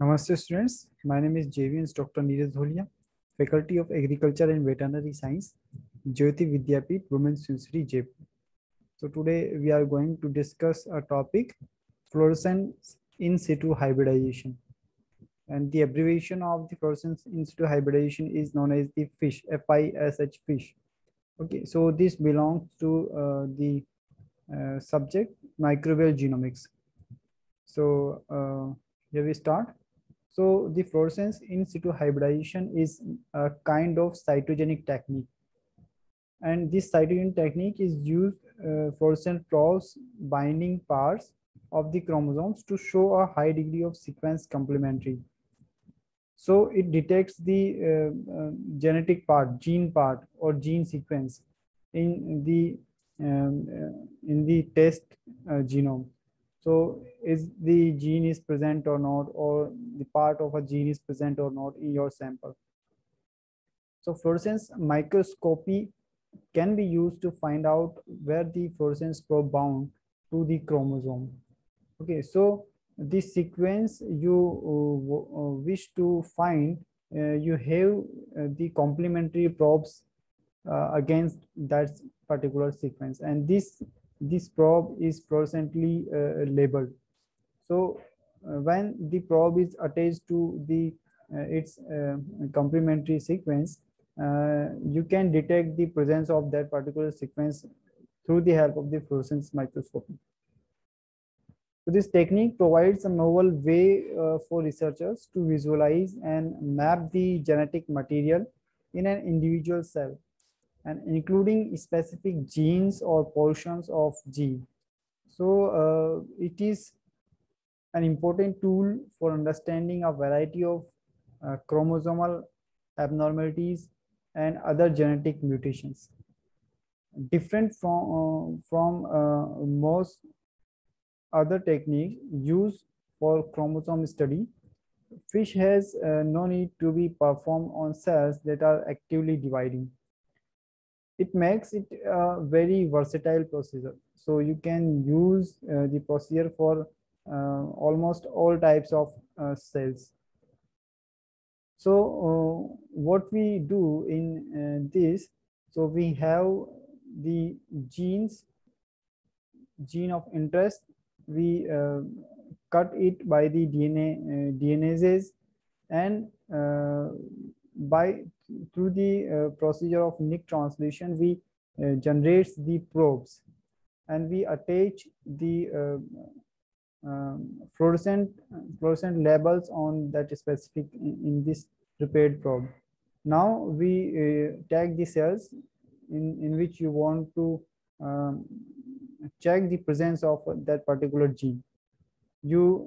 Namaste students, my name is JV Dr. Neeraj Dholia, Faculty of Agriculture and Veterinary Science, Jyoti Vidyapeeth, Women's University, Jaipur. So today we are going to discuss a topic, fluorescence in situ hybridization. And the abbreviation of the fluorescence in situ hybridization is known as the FISH, FISH fish. Okay, so this belongs to the subject microbial genomics. So here we start. So the fluorescence in situ hybridization is a kind of cytogenic technique. And this cytogenic technique is used fluorescent probes binding parts of the chromosomes to show a high degree of sequence complementary. So it detects the genetic part, gene part, or gene sequence in the test genome. So is the gene is present or not, or the part of a gene is present or not in your sample. So fluorescence microscopy can be used to find out where the fluorescence probe bound to the chromosome. Okay, so this sequence you wish to find, you have the complementary probes against that particular sequence, and this probe is fluorescently labeled. So when the probe is attached to the its complementary sequence, you can detect the presence of that particular sequence through the help of the fluorescence microscopy. So this technique provides a novel way for researchers to visualize and map the genetic material in an individual cell, and including specific genes or portions of gene. So it is an important tool for understanding a variety of chromosomal abnormalities and other genetic mutations. Different from most other techniques used for chromosome study, FISH has no need to be performed on cells that are actively dividing. It makes it a very versatile procedure. So you can use the procedure for almost all types of cells. So what we do in this, so we have the gene of interest. We cut it by the DNases, and by through the procedure of Nick translation, we generates the probes, and we attach the fluorescent labels on that specific in this prepared probe. Now we tag the cells in which you want to check the presence of that particular gene. You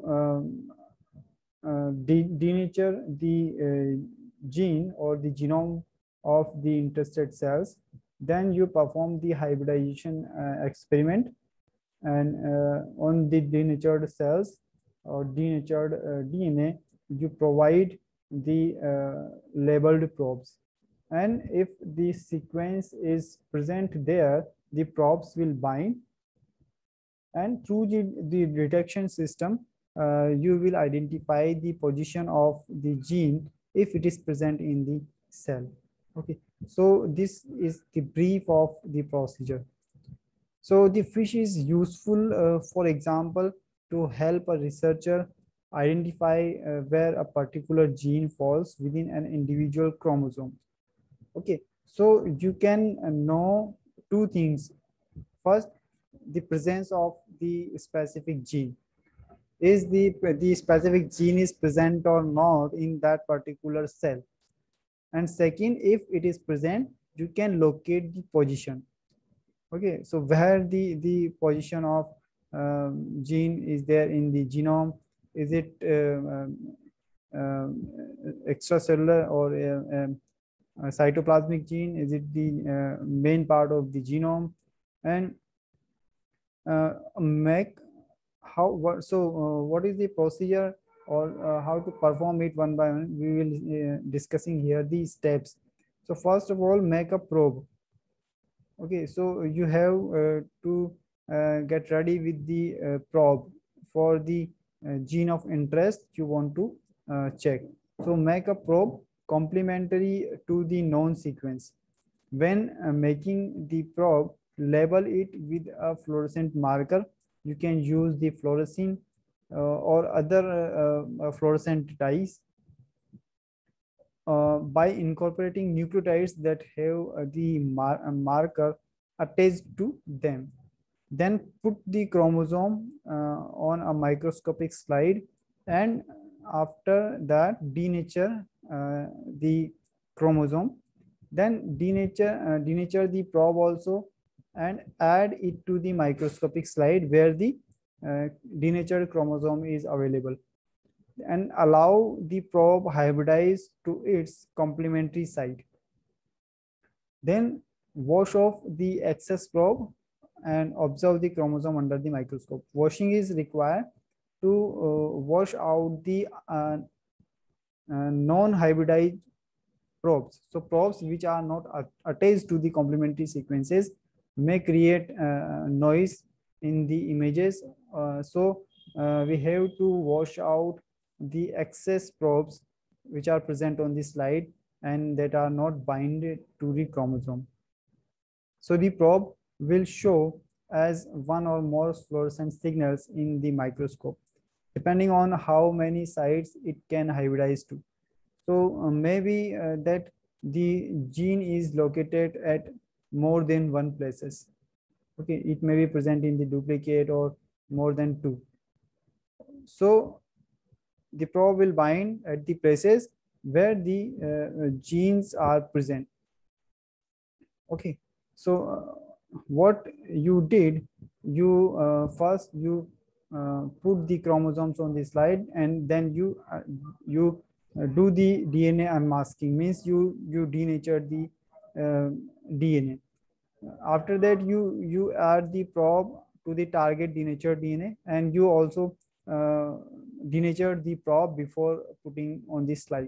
denature the gene or the genome of the interested cells. Then you perform the hybridization experiment, and on the denatured cells or denatured DNA, you provide the labeled probes. And if the sequence is present there, the probes will bind, and through the detection system, you will identify the position of the gene if it is present in the cell. Okay, so this is the brief of the procedure. So the FISH is useful, for example, to help a researcher identify where a particular gene falls within an individual chromosome. Okay, so you can know two things. First, the presence of the specific gene. Is the specific gene is present or not in that particular cell? And second, if it is present, you can locate the position. Okay, so where the position of gene is there in the genome? Is it extracellular or cytoplasmic gene? Is it the main part of the genome? And make how what so what is the procedure, or how to perform it one by one? We will discussing here these steps. So first of all, make a probe. Okay, so you have to get ready with the probe for the gene of interest you want to check. So make a probe complementary to the known sequence. When making the probe, label it with a fluorescent marker. You can use the fluorescein or other fluorescent dyes by incorporating nucleotides that have the marker attached to them. Then put the chromosome on a microscopic slide, and after that denature the chromosome. Then denature the probe also, and add it to the microscopic slide where the denatured chromosome is available, and allow the probe hybridize to its complementary site. Then wash off the excess probe and observe the chromosome under the microscope. Washing is required to wash out the non-hybridized probes. So probes which are not attached to the complementary sequences may create noise in the images. We have to wash out the excess probes which are present on the slide and that are not binded to the chromosome. So the probe will show as one or more fluorescent signals in the microscope, depending on how many sites it can hybridize to. So maybe that the gene is located at more than one places. Okay, it may be present in the duplicate or more than two. So the probe will bind at the places where the genes are present. Okay, so what you did, you first you put the chromosomes on the slide, and then you do the DNA unmasking, means you denatured the DNA. After that, you add the probe to the target denatured DNA, and you also denatured the probe before putting on the slide.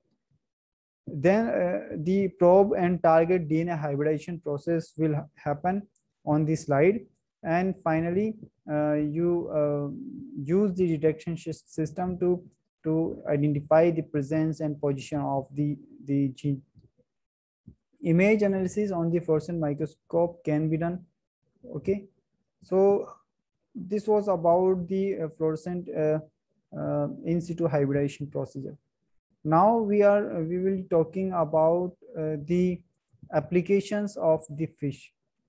Then the probe and target DNA hybridization process will happen on the slide, and finally you use the detection system to identify the presence and position of the gene. Image analysis on the fluorescent microscope can be done. Okay, so this was about the fluorescent in situ hybridization procedure. Now we will be talking about the applications of the fish.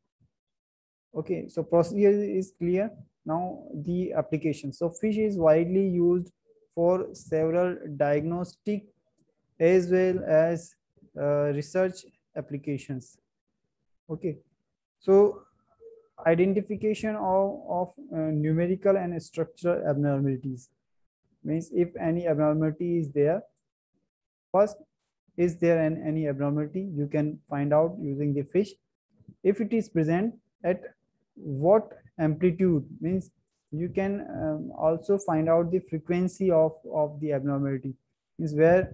Okay, so procedure is clear. Now the application. So fish is widely used for several diagnostic as well as research applications. Okay, so identification of numerical and structural abnormalities, means if any abnormality is there. First, is there any abnormality? You can find out using the fish. If it is present, at what amplitude, means you can also find out the frequency of the abnormality, is where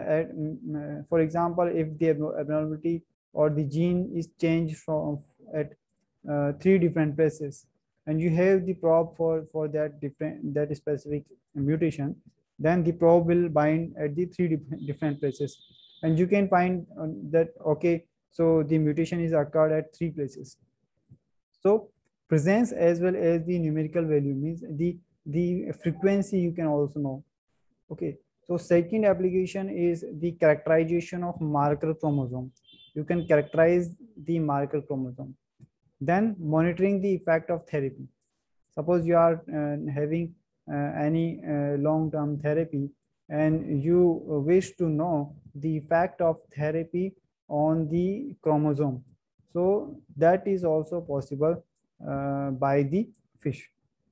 for example, if the abnormality or the gene is changed from at 3 different places, and you have the probe for that specific mutation, then the probe will bind at the 3 different places, and you can find that okay, so the mutation is occurred at 3 places. So presence as well as the numerical value, means the frequency you can also know. Okay, so second application is the characterization of marker chromosome. You can characterize the marker chromosome. Then monitoring the effect of therapy. Suppose you are having any long-term therapy, and you wish to know the effect of therapy on the chromosome. So that is also possible by the fish.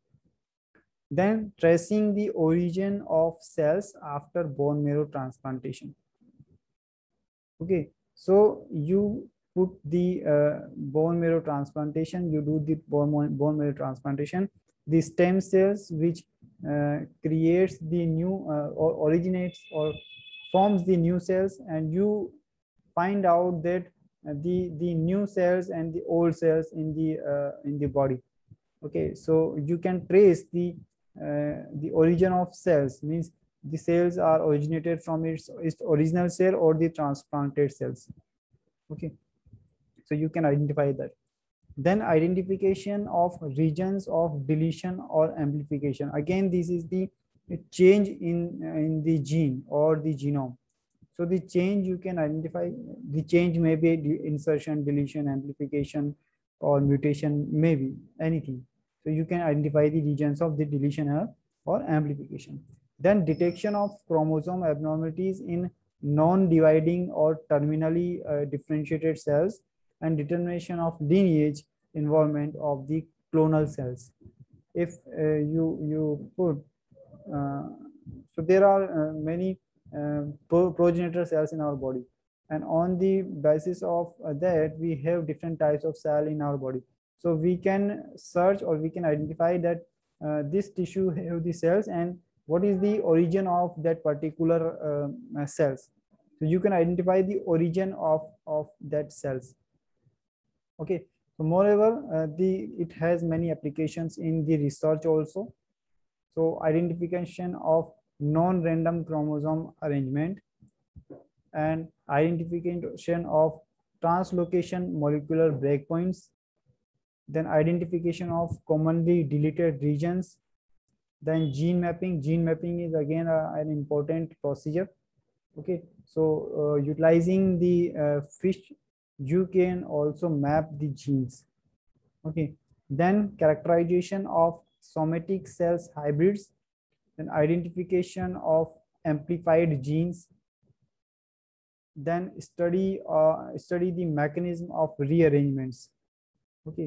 Then tracing the origin of cells after bone marrow transplantation. Okay, so you put the bone marrow transplantation, you do the bone marrow transplantation, the stem cells which creates the new or originates or forms the new cells, and you find out that the new cells and the old cells in the body. Okay, so you can trace the origin of cells, means the cells are originated from its original cell or the transplanted cells. Okay, so you can identify that. Then identification of regions of deletion or amplification. Again, this is the change in the gene or the genome. So the change you can identify, the change may be insertion, deletion, amplification, or mutation, maybe anything. So you can identify the regions of the deletion or amplification. Then detection of chromosome abnormalities in non-dividing or terminally differentiated cells, and determination of lineage involvement of the clonal cells. If you put, uh, so there are many progenitor cells in our body, and on the basis of that we have different types of cell in our body. So we can search or we can identify that this tissue have the cells and what is the origin of that particular cells. So you can identify the origin of that cells. Okay, so moreover, it has many applications in the research also. So identification of non-random chromosome arrangement and identification of translocation molecular breakpoints, then identification of commonly deleted regions, then gene mapping. Gene mapping is again an important procedure. Okay, so utilizing the fish, you can also map the genes. Okay, then characterization of somatic cells hybrids, then identification of amplified genes, then study the mechanism of rearrangements. Okay,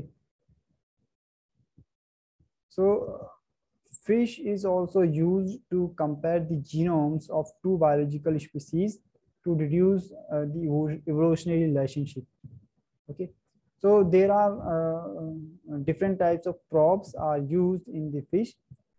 so fish is also used to compare the genomes of two biological species to deduce the evolutionary relationship. Okay, so there are different types of probes are used in the fish,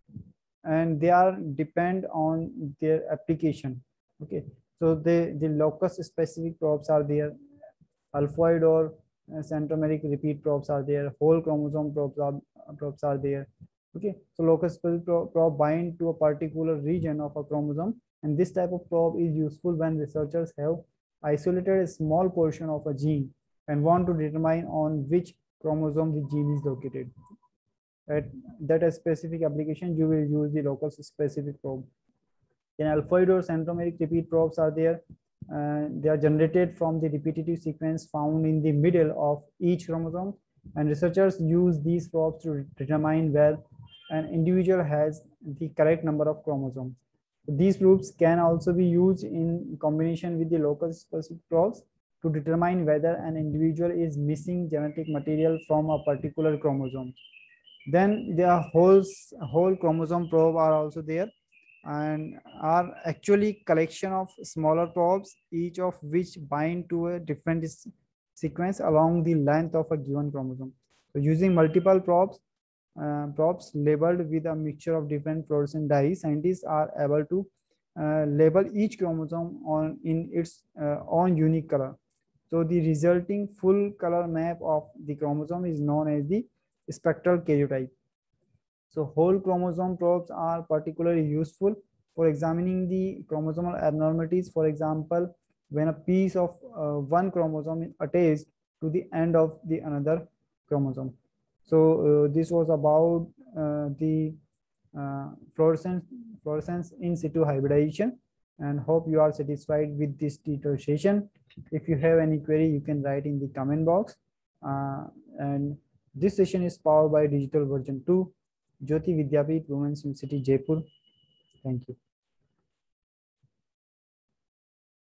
and they are depend on their application. Okay, so the locus specific probes are there, alphoid or centromeric repeat probes are there, whole chromosome probes are there. Okay, so locus specific probe bind to a particular region of a chromosome, and this type of probe is useful when researchers have isolated a small portion of a gene and want to determine on which chromosome the gene is located. At that a specific application, you will use the locus specific probe. Then alphoid or centromeric repeat probes are there. They are generated from the repetitive sequence found in the middle of each chromosome, and researchers use these probes to determine where an individual has the correct number of chromosomes. These probes can also be used in combination with the locus specific probes to determine whether an individual is missing genetic material from a particular chromosome. Then there are whole chromosome probe are also there, and are actually collection of smaller probes, each of which bind to a different sequence along the length of a given chromosome. So using multiple probes labeled with a mixture of different fluorescent dyes, scientists are able to label each chromosome in its own unique color. So the resulting full color map of the chromosome is known as the spectral karyotype. So whole chromosome probes are particularly useful for examining the chromosomal abnormalities. For example, when a piece of one chromosome is attached to the end of the another chromosome. So this was about the fluorescence in situ hybridization, and hope you are satisfied with this detailed session. If you have any query, you can write in the comment box. And this session is powered by Digital Version 2, Jyoti Vidyapeeth Women's University, Jaipur. Thank you.